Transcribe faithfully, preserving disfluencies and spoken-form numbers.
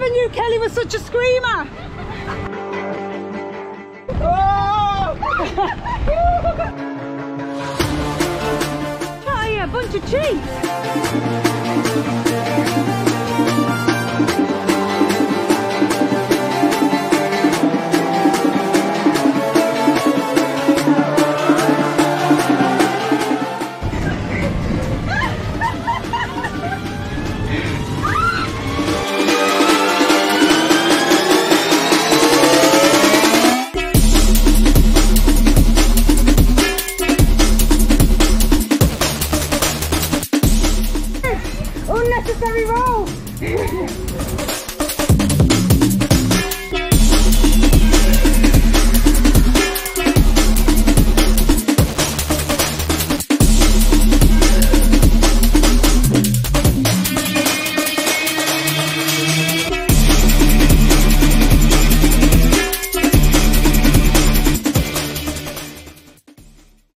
never knew Kelly was such a screamer. Oh! Try a bunch of cheats. Unnecessary roll!